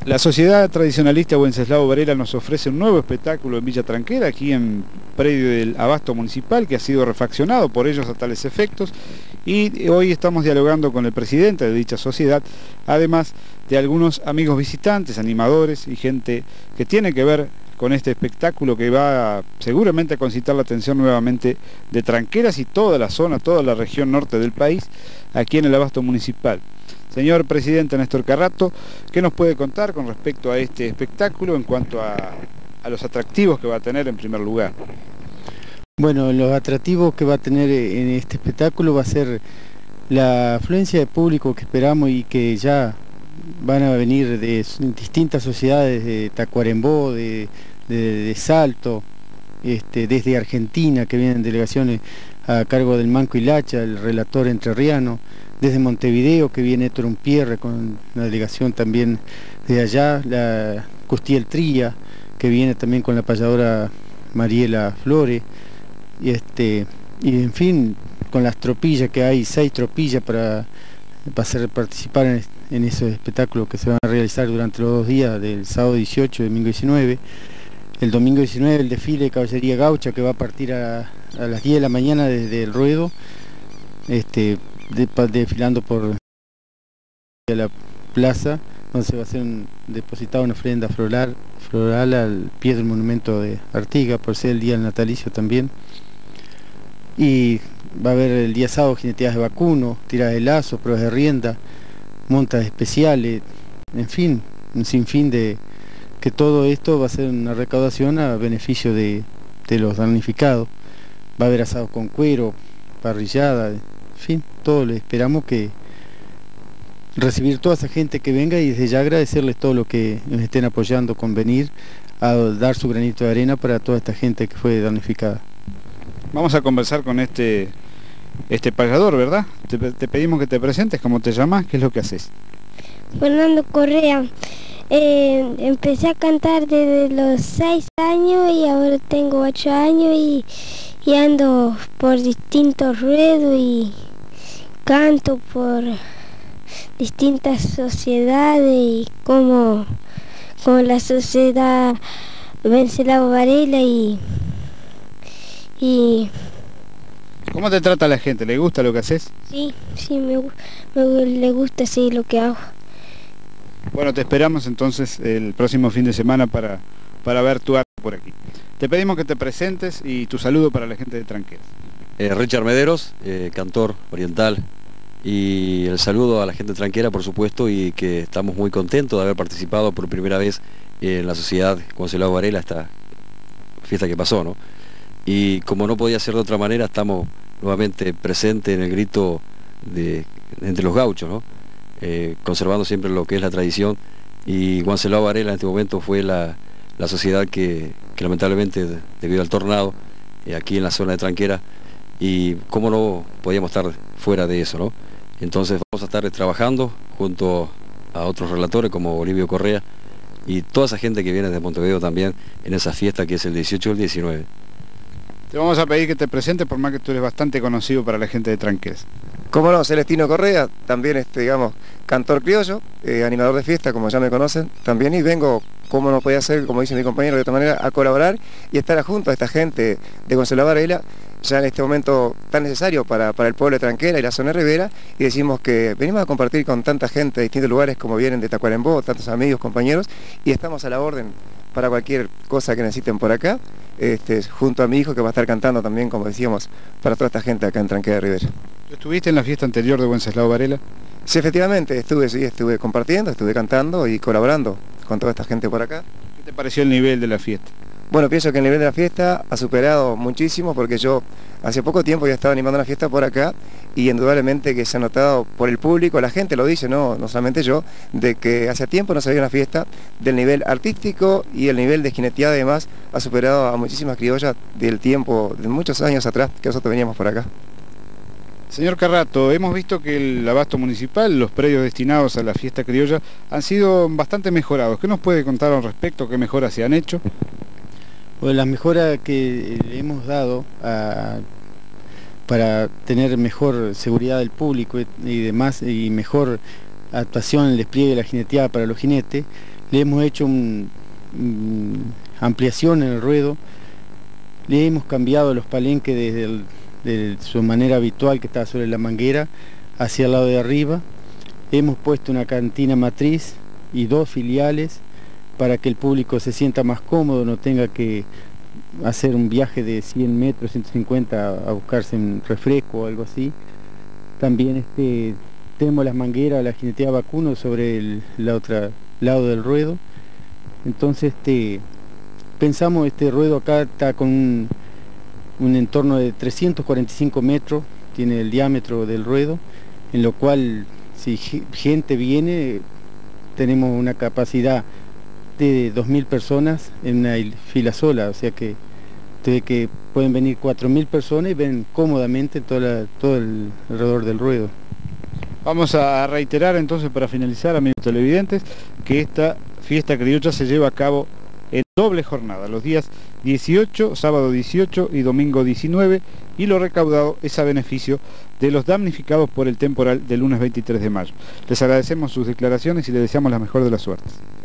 La Sociedad Tradicionalista Wenceslao Varela nos ofrece un nuevo espectáculo en Villa Tranquera, aquí en predio del Abasto Municipal, que ha sido refaccionado por ellos a tales efectos, y hoy estamos dialogando con el presidente de dicha sociedad, además de algunos amigos visitantes, animadores y gente que tiene que ver con este espectáculo que va seguramente a concitar la atención nuevamente de Tranqueras y toda la zona, toda la región norte del país, aquí en el Abasto Municipal. Señor presidente Néstor Carrato, ¿qué nos puede contar con respecto a este espectáculo en cuanto a los atractivos que va a tener en primer lugar? Bueno, los atractivos que va a tener en este espectáculo va a ser la afluencia de público que esperamos y que ya van a venir de distintas sociedades, de Tacuarembó, de Salto, desde Argentina, que vienen delegaciones a cargo del Manco Hilacha, el relator entrerriano, desde Montevideo, que viene Héctor Umpierre con una delegación también de allá, la Custiel Tría, que viene también con la payadora Mariela Flores, y en fin, con las tropillas, que hay 6 tropillas para participar en esos espectáculos que se van a realizar durante los 2 días, del sábado 18 y domingo 19. El domingo 19 el desfile de Caballería Gaucha, que va a partir a las 10 de la mañana desde el ruedo, desfilando por la plaza, donde se va a hacer depositada una ofrenda floral al pie del monumento de Artigas, por ser el día del natalicio también. Y va a haber el día sábado jineteadas de vacuno, tiradas de lazo, pruebas de rienda, montas especiales, en fin, un sinfín de que todo esto va a ser una recaudación a beneficio de los damnificados. Va a haber asado con cuero, parrillada, en fin, todo. Le esperamos que recibir toda esa gente que venga y desde ya agradecerles todo lo que nos estén apoyando con venir a dar su granito de arena para toda esta gente que fue damnificada. Vamos a conversar con este payador, ¿verdad? Te pedimos que te presentes, ¿cómo te llamas? ¿Qué es lo que haces? Fernando Correa. Empecé a cantar desde los 6 años y ahora tengo 8 años y ando por distintos ruedos y canto por distintas sociedades y como la sociedad Wenceslao Varela y ¿Cómo te trata la gente? ¿Le gusta lo que haces? Sí, le gusta así lo que hago. Bueno, te esperamos entonces el próximo fin de semana para ver tu arte por aquí. Te pedimos que te presentes y tu saludo para la gente de Tranqueras. Richard Mederos, cantor oriental, y el saludo a la gente tranquera, por supuesto, y que estamos muy contentos de haber participado por primera vez en la sociedad Wenceslao Varela, esta fiesta que pasó, ¿no? Y como no podía ser de otra manera, estamos nuevamente presentes en el grito entre los gauchos, ¿no? Conservando siempre lo que es la tradición, y Wenceslao Varela en este momento fue la sociedad que lamentablemente, debido al tornado, aquí en la zona de Tranquera, y cómo no podíamos estar fuera de eso, ¿no? Entonces vamos a estar trabajando junto a otros relatores como Olivio Correa y toda esa gente que viene de Montevideo también en esa fiesta que es el 18 y el 19. Te vamos a pedir que te presentes, por más que tú eres bastante conocido para la gente de Tranqueras. Cómo no, Celestino Correa, también digamos, cantor criollo, animador de fiesta, como ya me conocen, también, y vengo, como no podía ser, como dice mi compañero, de otra manera, a colaborar y estar junto a esta gente de Wenceslao Varela, ya en este momento tan necesario para el pueblo de Tranquera y la zona de Rivera, y decimos que venimos a compartir con tanta gente de distintos lugares, como vienen de Tacuarembó, tantos amigos, compañeros, y estamos a la orden para cualquier cosa que necesiten por acá, junto a mi hijo que va a estar cantando también, como decíamos, para toda esta gente acá en Tranquera de Rivera. ¿Estuviste en la fiesta anterior de Wenceslao Varela? Sí, efectivamente, estuve compartiendo, estuve cantando y colaborando con toda esta gente por acá. ¿Qué te pareció el nivel de la fiesta? Bueno, pienso que el nivel de la fiesta ha superado muchísimo, porque yo hace poco tiempo ya estaba animando una fiesta por acá y indudablemente que se ha notado por el público, la gente lo dice, no solamente yo, de que hace tiempo no se había una fiesta del nivel artístico, y el nivel de jineteada además ha superado a muchísimas criollas del tiempo, de muchos años atrás que nosotros veníamos por acá. Señor Carrato, hemos visto que el Abasto Municipal, los predios destinados a la fiesta criolla, han sido bastante mejorados. ¿Qué nos puede contar al respecto? ¿Qué mejoras se han hecho? Bueno, las mejoras que le hemos dado para tener mejor seguridad del público y demás, y mejor adaptación, el despliegue de la jineteada para los jinetes, le hemos hecho una ampliación en el ruedo, le hemos cambiado los palenques de su manera habitual, que estaba sobre la manguera, hacia el lado de arriba. Hemos puesto una cantina matriz y 2 filiales para que el público se sienta más cómodo, no tenga que hacer un viaje de 100 metros, 150 a buscarse un refresco o algo así. También tenemos las mangueras, la jineteada vacuno sobre el otro lado del ruedo. Entonces pensamos, este ruedo acá está con un entorno de 345 metros, tiene el diámetro del ruedo, en lo cual si gente viene, tenemos una capacidad de 2.000 personas en una fila sola, o sea que pueden venir 4.000 personas y ven cómodamente todo el alrededor del ruedo. Vamos a reiterar entonces, para finalizar, amigos televidentes, que esta fiesta criolla se lleva a cabo en doble jornada, los días 18, sábado 18 y domingo 19, y lo recaudado es a beneficio de los damnificados por el temporal del lunes 23 de mayo. Les agradecemos sus declaraciones y les deseamos la mejor de las suertes.